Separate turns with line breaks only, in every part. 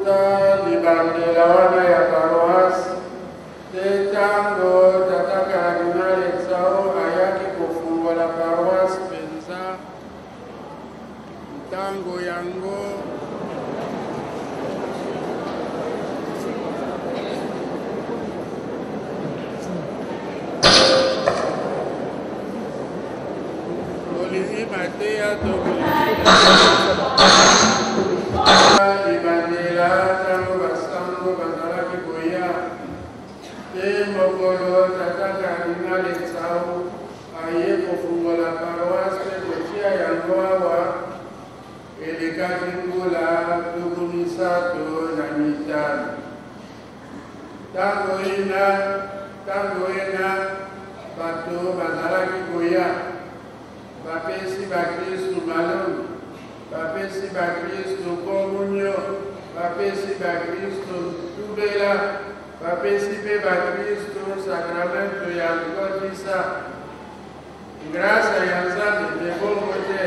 libandela wana ya paroisse te ntango tata kardinal Etsao ayaki kofungola paroisse mpenza ntango yango olingi mateya libandela ntango basango bazalaki koya te mokolo tata kardinal Etsao aye kofungola paroisse mpe kotia yango awa elekaki mbula tuku misato na mitano. Tango ena bato bazalaki koya bapesi bakristu malongi, bapesi bakristu komunyo, bapesi bakristu tubela, bapesi mpe bakristu sakramento ya kodisa. Grâce ya Nzambe ebongo te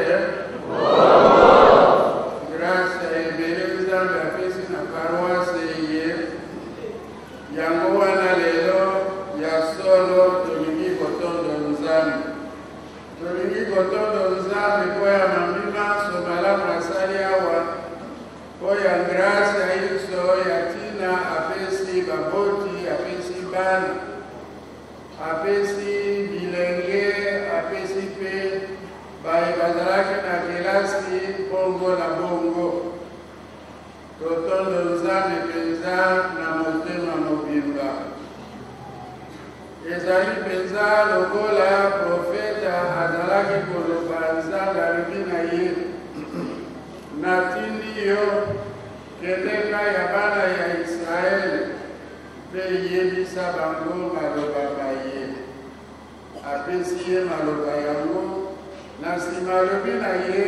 grâce ebele Nzambe apesi na paroisse ye yango wana lelo ya solo tolingi kotondo Nzambe. Tolingi kotondo Nzambe po ya mamima so malamu asali awa po ya grâce ya iso ya tina apesi baboti, apesi bana, apesi bilenge, apesi pe baye bazalaki na kelasi bongo na bongo. Totondo Nzambe mpenza na motema mobimba. Ezali mpenza lokola profeta azalaki koloba Nzambe alobi na ye natindi yo kendeka ya bana ya Israele mpe yebisa bango maloba baye. Apesi ye maloba yango na nsima alobi na ye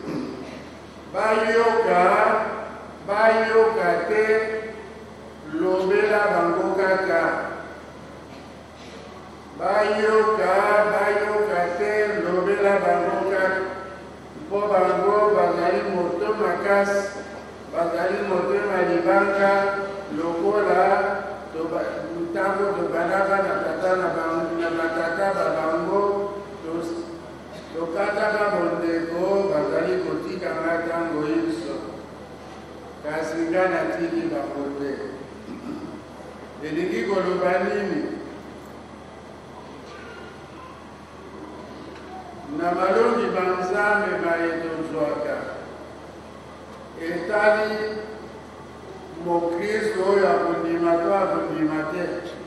bayoka te lobela bango kaka. Bayoka te lobela bango kaka mpo bango bazali moto makasi, bazali motema libanga lokola ntango tobanaka na batata babango tokataka mondeko bazali kotikanga ntango nyonso, kasi nga natiki bango te. Elingi koloba nini? Na malongi banzambe baye tozwaka etali mokristo oyo akondima to akondima te,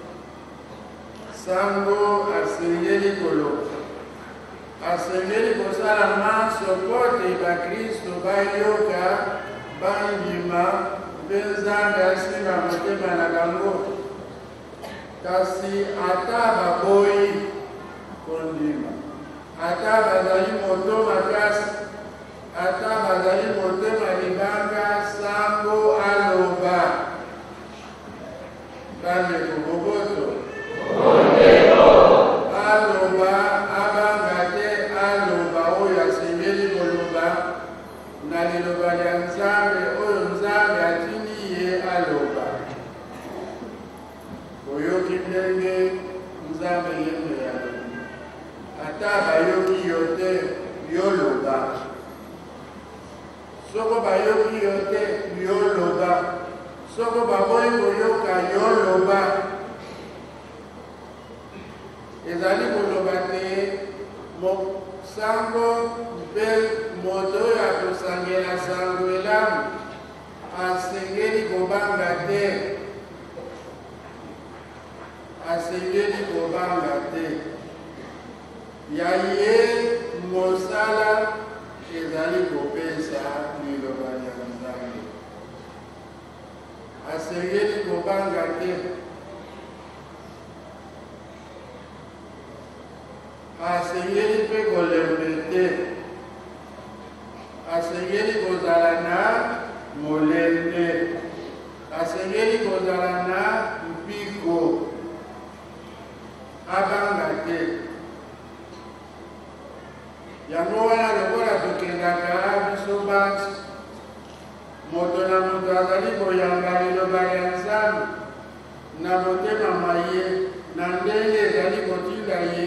sango asengeli koloba, asengeli kosala manso po te bakristo bayoka bandima mpe Nzambe asimba motema na bango. Kasi ata baboyi kondima, ata bazali moto makasi, ata bazali motema libanga, sango aloba kande koboboto aloba abanga te, aloba oyo asengeli koloba na liloba lya Nzambe oyo Nzambe atindi ye aloba. Oyoki ndenge Nzambe yembe yaloba, ata bayoki yo te yoloba. Soko bayoki yo te yoloba, soko baboyi koyoka yoloba. Ezali koloba te sango mpe moto oyo akosangela sango elamu asengeli kobanga te, asengeli kobanga te. Ya ye mosala ezali kopesa liloba ya Nzambe, asengeli kobanga te, asengeli mpe kolembe te, asengeli kozala na molende, asengeli kozala na mpiko, abanga te. Yango wana lokola tokendaka biso basi moto na moto azali koyanga motema maye na ndenge ezali kotinda ye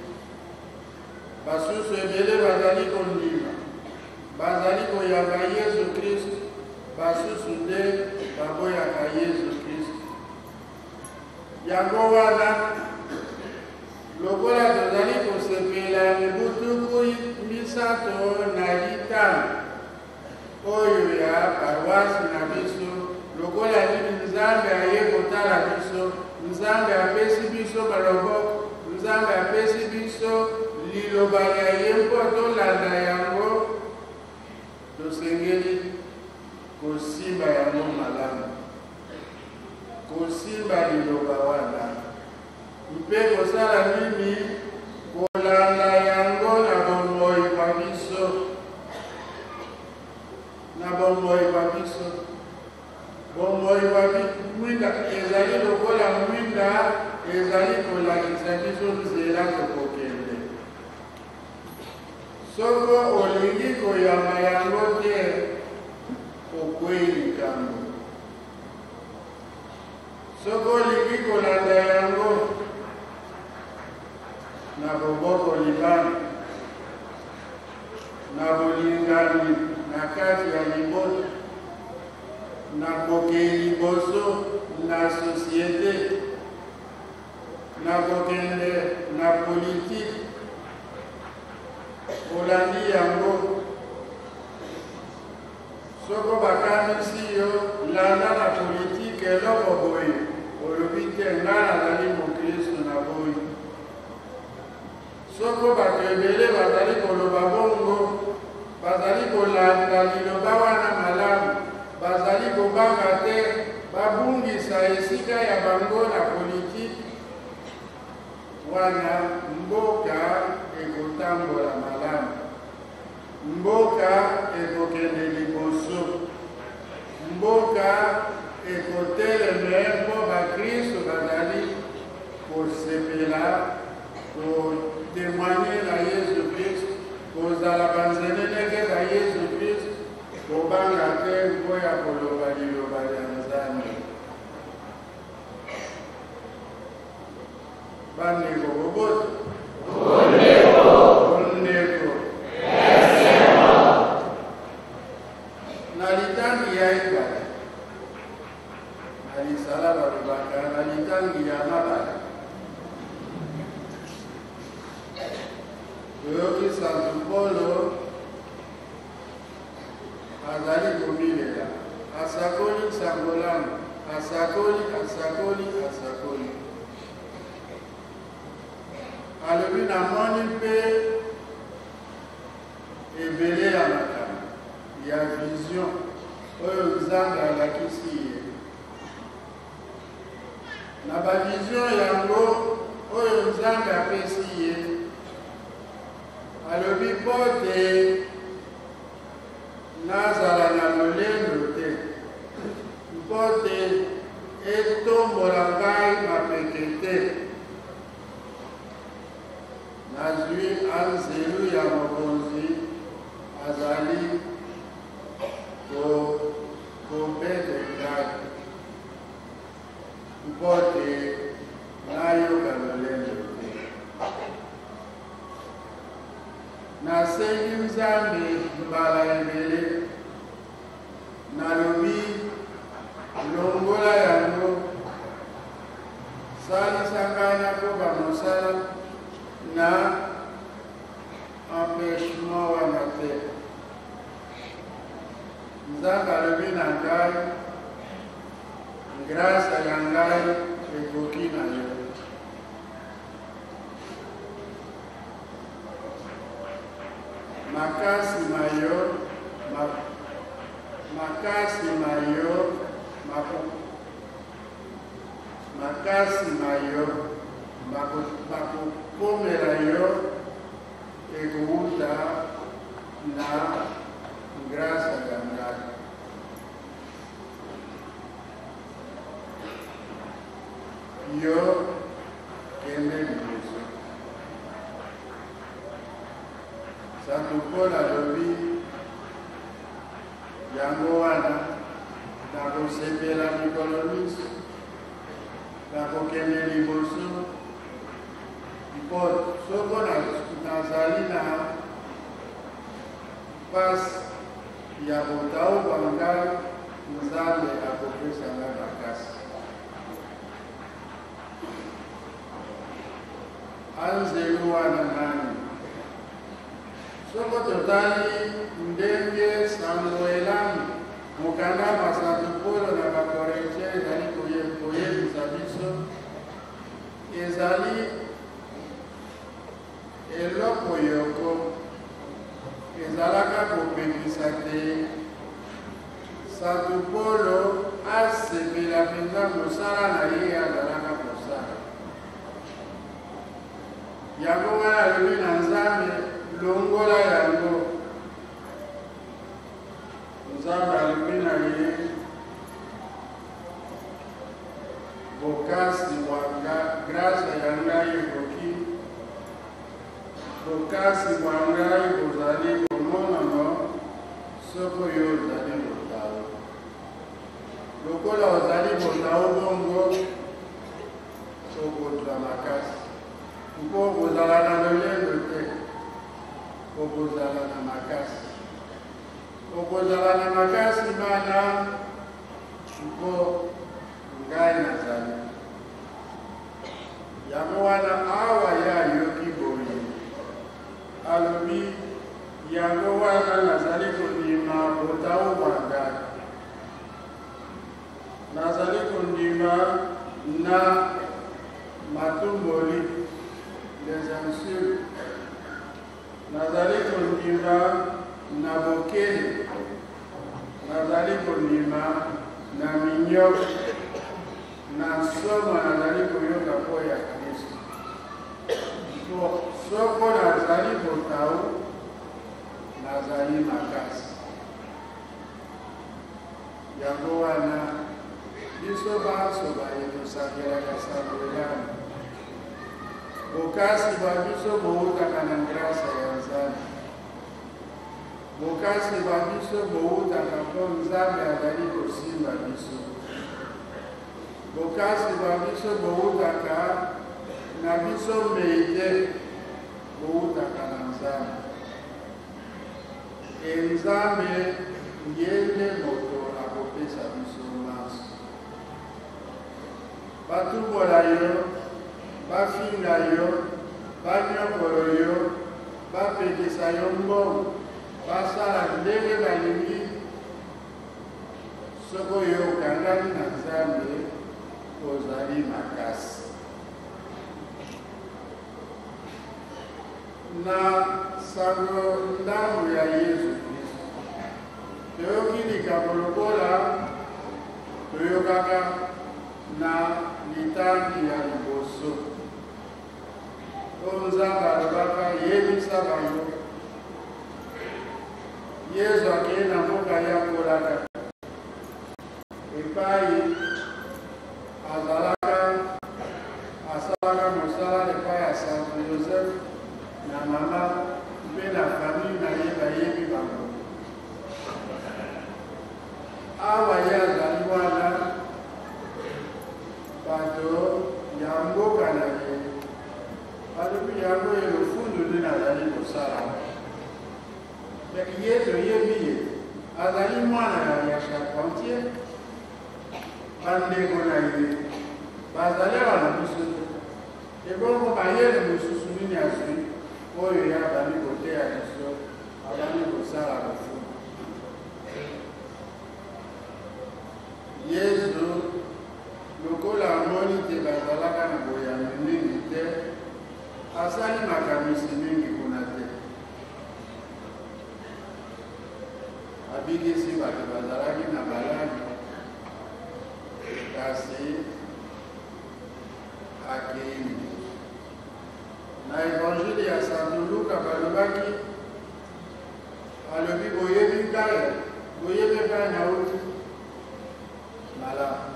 basusu ebele bazali kondima bazali koyamba Yesu Kristo basusu nde baboyaka Yesu Kristo yango wana lokola tozali kosepela mibutuku misato na litano oyo ya paroisse na biso lokola nini Nzambe aye kotala biso Nzambe apesi biso baloboko Nzambe apesi biso liloba ya ye mpo tolanda yango tosengeli kosimba yango malamu kosimba liloba wana mpe kosala nini kolanda yango na bomoi kwa biso bomoi wa mwinda ezali lokola mwinda ezali kolakisa biso nzela tokokende soko olingi koyamba yango te okwei likambo soko olingi kolanda yango na boboko libanda na bolingani na kati ya libota na kokei liboso na société na kokende na politique olandi yango soko bakamisi yo landa na politique eloko boye olobi te nga nazali mokristo na boye soko bato ebele bazali koloba bongo bazali kolanda liloba wana malamu bazali kobanga te babungisa esika ya bango na politiki wana mboka ekotambola malamu mboka ekokende liboso mboka ekoteleme mpo bakristo bazali kosepela kotemwanye na Yesu Kristo kozala banzeneneke za Yesu Kristo kobanga te mpo ya koloba liloba ya Nzambe bandeko boboto ondeko na litangi ya ebale na lisala balobaka na litangi ya mabala oyoki Santu Polo azali komilela asakoli sangolano asakoli alobi namoni mpe ebele ya makambo ya vision oyo Nzambe alakisi ye na bavision yango oyo Nzambe apesi ye alobi mpo te nazala na lolendo te mpo te etombola ngai mapeke te nazwi anzelu ya mokonzi azali kobete ngai mpo te nayoka lolendo te nasengi Nzambe mbala ebele nalobi longola yango salisa ngai nakoba mosala na empêchement wana te Nzambe alobi na ngai grâce ya ngai ekoki na yo makasi mayo bakokomela yo ekouta na grâce ya ngai yo kende liboso Santu Polo alobi yango wana nakosepela mikolo miso la kokende liboso mpo soko nazali na pasi ya kotaobanga Nzambe akopesanga makasi. Anzelu wana nani soko totali ndenge Samuelamu mokanda basantu Polo na bakorintien ezali koyebisa biso ezali eloko yoko ezalaka kopekisa te Santu Polo asepela mpenza mosala na ye azalaka kosala. Yango wana alobi na Nzambe longola yango. Nzambe alobi na ye bokasi mwanga grâce ya ngai ekoki bokasi mwa ngai bozali komonano soko yo ozali botao. Lokola ozali botao bongo okozwa makasi mpo okozala na lolendo te okozala na makasi okozala na makasi mana mpo ngai nazali. Yango wana awa ya yoki boye alobi yango wana nazali kondima botao bwa ngai nazali kondima na matumboli les insultes nazali kondima na bokele nazali kondima na minyoki na soma nazali koyoka po ya Kristo. Soko nazali botao nazali makasi. Yango wana biso baso bayekosakelaka Samuelamu bokasi bwa biso boutaka na grâce ya Nzambe. Bokasi bwa biso boutaka mpo Nzambe azali kosimba biso. Bokasi bwa biso boutaka na biso meite boutaka na Nzambe. Nzambe ngende moto akopesa biso maso. Batumbola yo, bafinga yo, banyokolo yo, bapekisa yo mbongo, basala ndenge balingi soko yo okangami na Nzambe ozali makasi. Na sango ndambo ya Yesu Kristo toyoki likambo lokola toyokaka na litangi ya liboso oyo Nzambe alobaka yebisa bango Yesu akei na mboka ya kolaka epai asalaka mosala epai ya Santo Joseph na mama mpe na famille na ye bayebi bango. Awa ye azali wana bato ya mboka na ye balobi yango elofundu nde nazali kosala. Ye toyebi ye azali mwana ya charpentier bandeko na ye bazali awa na biso te ebongo bayele mosusu nini azwi oyo ya abandi koteya biso abandi kosala lofundu. Yesu lokola amoni te bazalaka na boyambi mingi te asali makamisi mingi kuna te. Abikisi bato bazalaki na balani kasi akei na Evangile ya Santo Luka balobaki alobi boyebi ngai nauti malamu.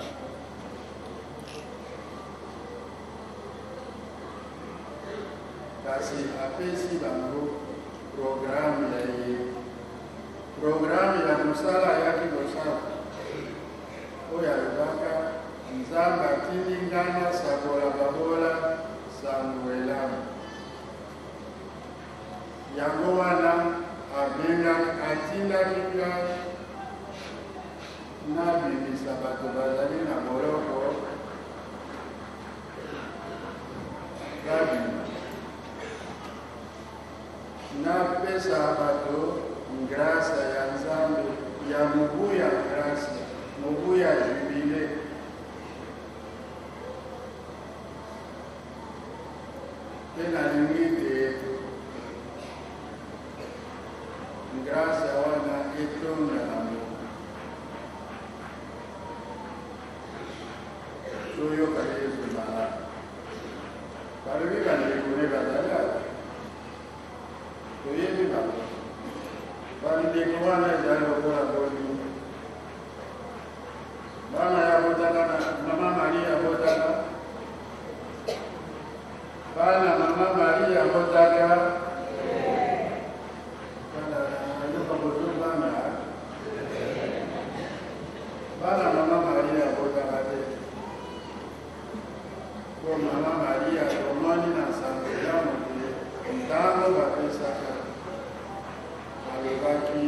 Kasi apesi bango programme ya ye programme ya mosala ayaki kosala oyo alobaka Nzambe ati batindingana sakola babola sango elamu. Yango wana atindaki ngai nabimisa bato bazali na boloko babima. Napesa bato grâce ya Nzambe ya mobu ya grâce, mobu ya jubile. Pe nalingi te grâce wana etonda na mobu. Toyoka Yesu malaka. Balobi bandekone bazali ata. Toyebi bango. Bandeko wana ezali lokola boli. Bana ya botaka na Mama Maria botaka. Bana Mama Maria botaka. Bana Mama Maria botaka te. Ko Mama Maria tomoni na sango ya mote ntango bapesaka alobaki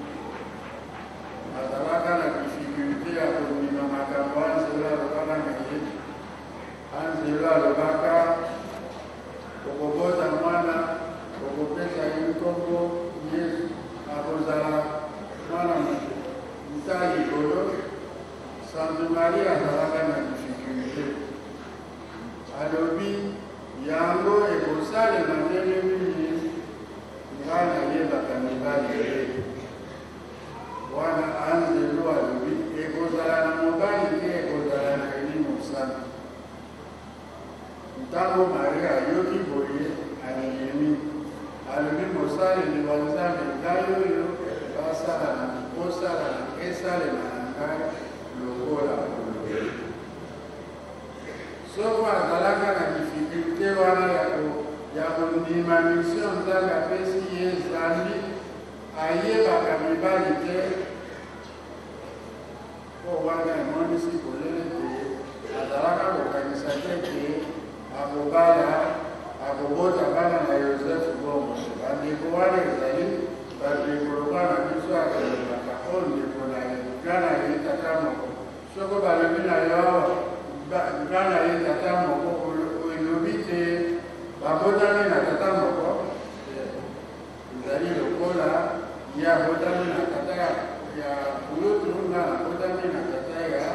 azalaka na difficulté ya kondima makambo anzela alobaka na ye. Anzela alobaka okobota mwana okopesa ye nkombo Yesu akozala mwana muta likolo. Sainte Marie azalaka na difficulté alobi yango ekosalema ndenge nini ngai nayebaka mibali te. Wana anzelo alobi ekozala na mobali te, ekozala na eli mosala. Ntango Maria ayoki boye ayemi alobi mosaleli wa Nzambe ngai oyo osalana esalema na ngai lokola olobi. Soko azalaka na difficulté wana ya kondima mission Nzambe apesi ye ezali ayebaka mibali te. Po wana emonisi polele te azalaka kokanisa te ke akobala akobota bana na Yosefu bongo. Bandeko wana ezali bandeko lokola na biso akolobaka oyo ndeko na ye gana ye tata moko. Soko balobi na yo gana ye tata moko elobi te babotami na tata moko. Ezali lokola ye abotami na tata ya kulutu nga abotami na tata ya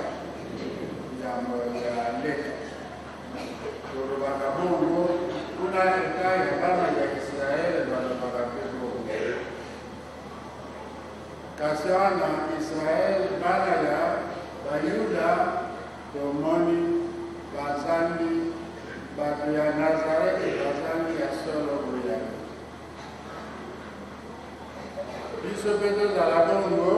leka. Tolobaka bongo kuna eta ya bana ya Israele balobaka mpe bongo. Kasi wana Israele bana ya Bayuda tomoni bazali bato ya Nazareti bazali ya solo boya. Biso mpe tozala bongo,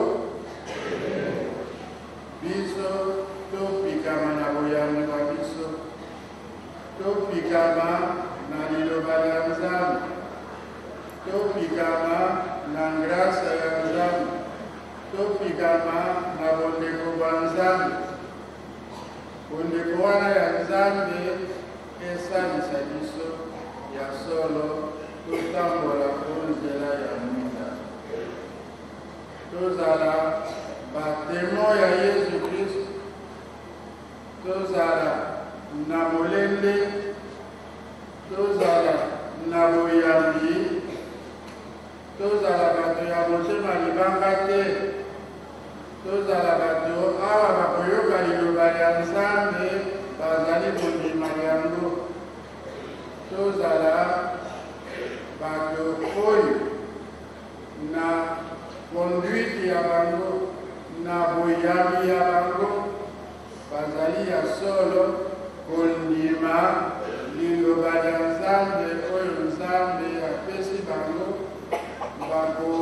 biso topikama na boyano bwa biso, topikama na liloba ya Nzambe, topikama na grâce ya Nzambe, topikama na bondeko bwa Nzambe. Bondeko wana ya Nzambe esalisa biso ya solo totambola po nzela ya mwinda. Tozala batemo ya Yesu Kristo, tozala na molende, tozala na boyambi, tozala bato ya motema libanga te, tozala bato awa bakoyoka liloba ya Nzambe bazali kondima yango, tozala bato oyo na conduite ya bango na boyambi ya bango bazali ya solo kondima liloba ya Nzambe oyo Nzambe apesi bango bako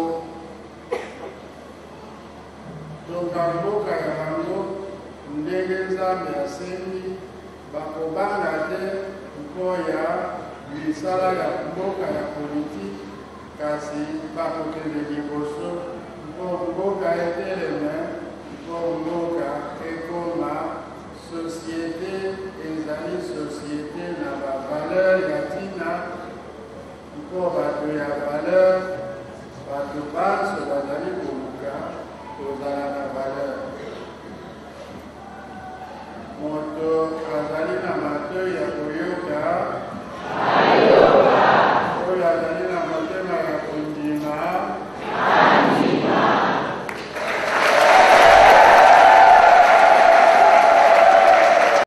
tonga mboka ya bango ndenge Nzambe asengi bakobanga te mpo ya misala ya mboka ya politiki kasi bakokende liboso mpo mboka eteleme mpo mboka ekoma société moto azali na matoi ya